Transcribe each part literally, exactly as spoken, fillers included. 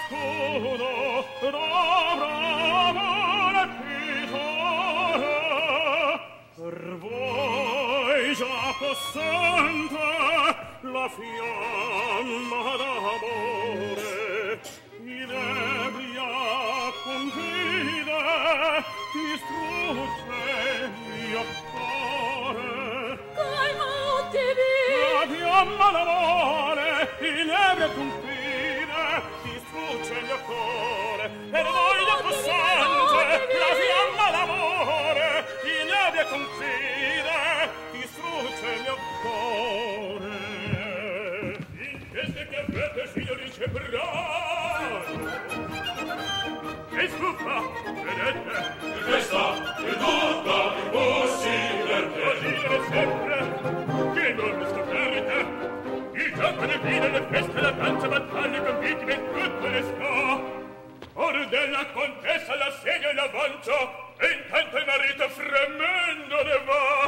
scudo d'amore pisore, per voi già possente la fiamma d'amore, inebria confide, distrugge il mio cuore. La fiamma d'amore, inebria confide, distrugge il mio cuore. Per voi già possente la fiamma d'amore, inebria confide, distrugge il mio cuore. In queste che avete, signori, c'è brano. Che stufa, vedete? Questa è tutta impossibile. Così deve sempre, che enorme scoperte. Il gioco, le vine, le feste, la danza, battaglie, conviti, ben tutte le sta. Or della contessa l'assedio e l'avanzo, e intanto il marito fremendo ne va.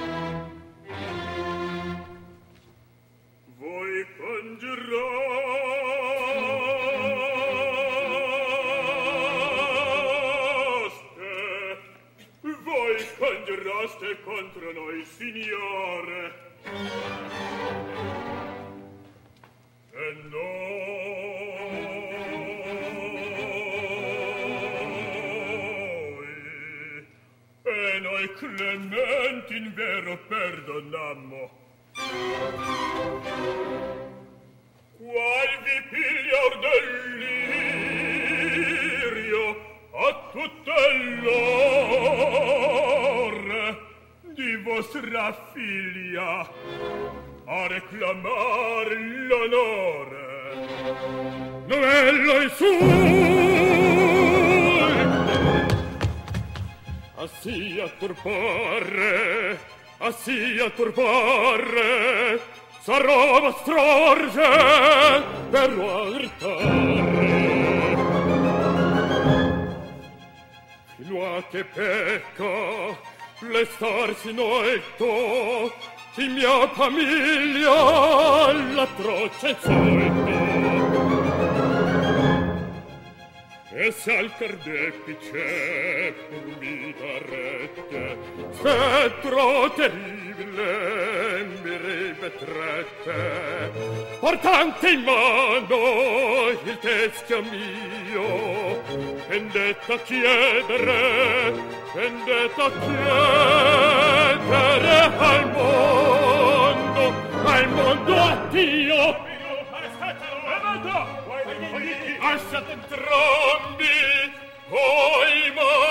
Voi congiurate contro noi, signore. E noi, e noi clementi in vero perdonammo. Qual vi piglior delirio a tutte l'ore di vostra figlia a reclamar l'onore. Novello in su, a sì a turpare, a sì a turpare, sarò mostrorge per guardare. Fino a che pecca l'estarsi noetto di mia famiglia l'atroce solto. E se al carnefice pur mi darete spettro terribile mi rivetrete, portante in mano il teschio mio, vendetta chiedere, vendetta chiedere al mondo, al mondo a Dio. Lasciate entrambi coi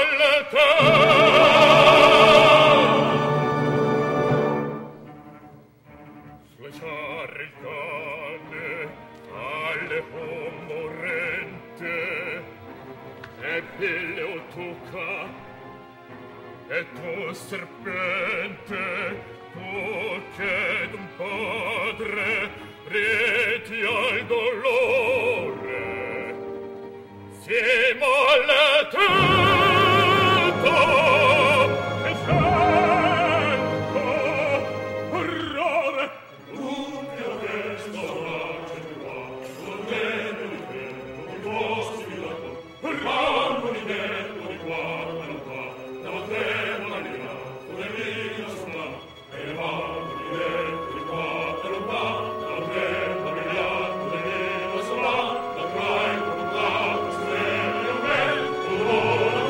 malletè. Slasciare il cane alle morente e pelle o tocca e tu serpente tu che d'un padre reti al dolore. Siamo alle tutta e sento orrore. Tutti adesso raggio qua, torneno di tempo, di posti di lato, rambo di tempo, di guarda non fa, da tremo la mia, con le mie sulla, e rambo di tempo, di guarda non fa, da tremo la mia, con le mie sulla, da trai con un lato, oh,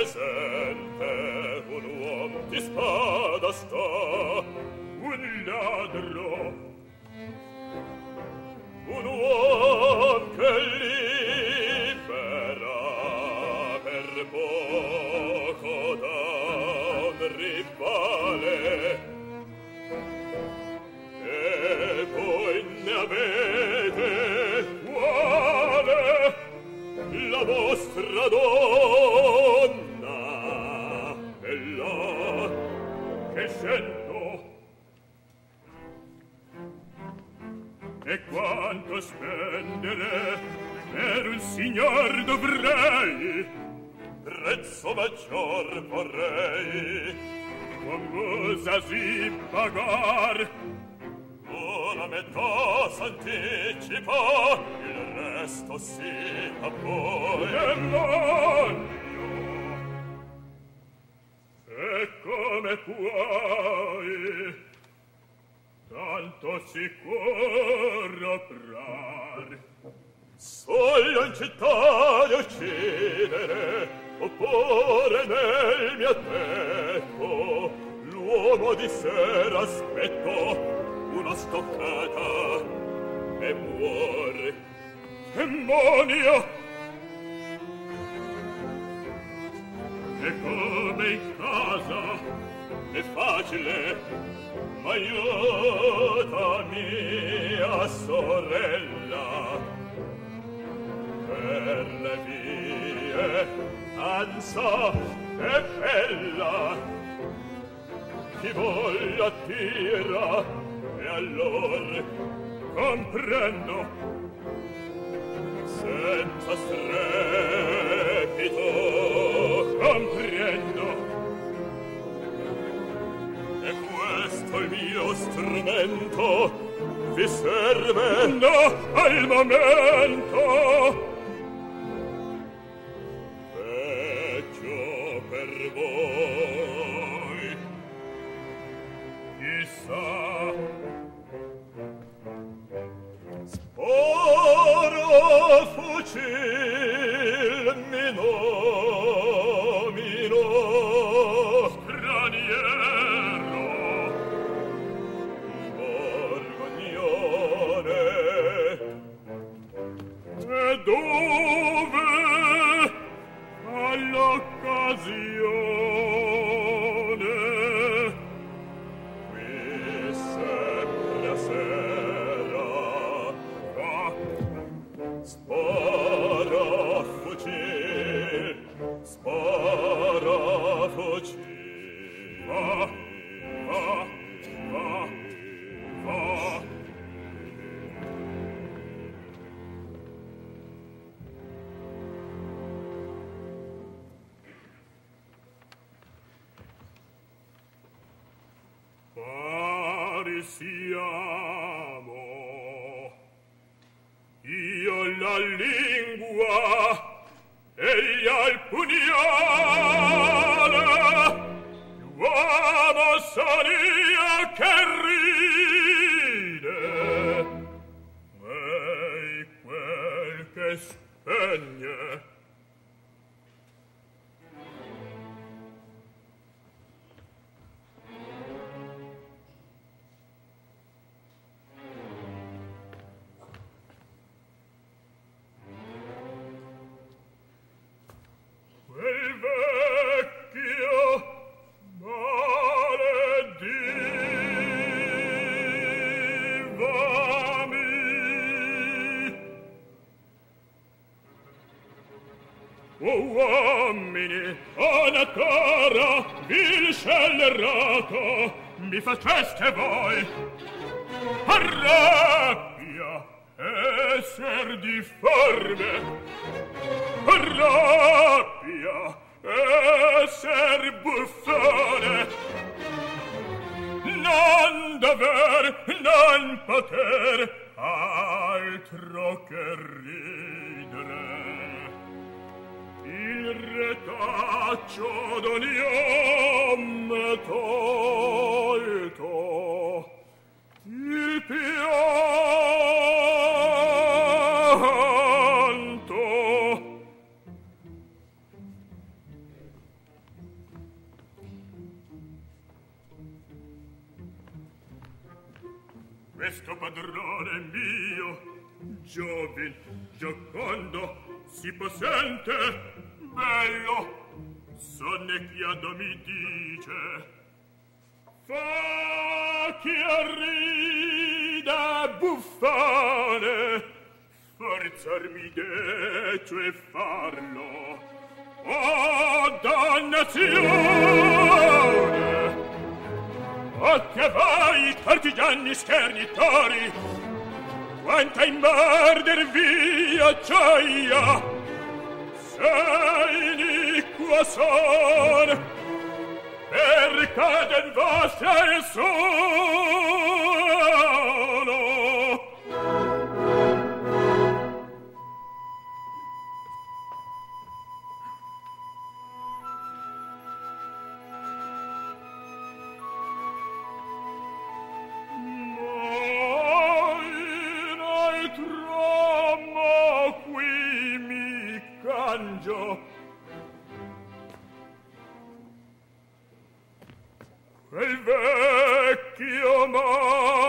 presente un uom di spada sta, un ladro, un uom che libera per poco da un rivale, e voi ne avete quale la vostra donna è là che sento. E quanto spendere per un signor dovrei, prezzo maggior vorrei, cosa si pagar? Una metà s'anticipa, il resto si a poi. Demonio! E come puoi tanto sicuro prar? Solo in città di uccidere, oppure nel mio tempo l'uomo di sera aspetto una stoccata e muore. Demonio! E come in casa è facile, ma aiuta mia sorella per le vie ansa e bella, chi voglia tira e allor comprendo senza strepito, comprendo. E questo il mio strumento vi serve? No, al momento. Peggio per voi, chissà. Sporo fucil mi nomino straniero, borgognone. E dove all'occasione qui sempre a sera spara fucil, spara fucil, va, va, va, va. Pari siamo, io la lingua e gli al pugnale, l'uomo sonia che ride, e quel che spegne. Quel vecchio maledivami, o uomini, una cara vil scellerata mi faceste voi a rabbia esser difforme, a rabbia esser buffone, non dover, non poter altro che ridere. Il retaccio d'ogni uomo tolto, il pianto padrone mio, giovin, giocondo, si possente, bello, sonne chiado mi dice, fa chi arrida buffone, forzarmi de, cioè farlo, oh dannazione! O che vai, partigiani schernitori, quanta in morder via gioia, se iniqua son, per caden vostra e sono. Quel vecchio mar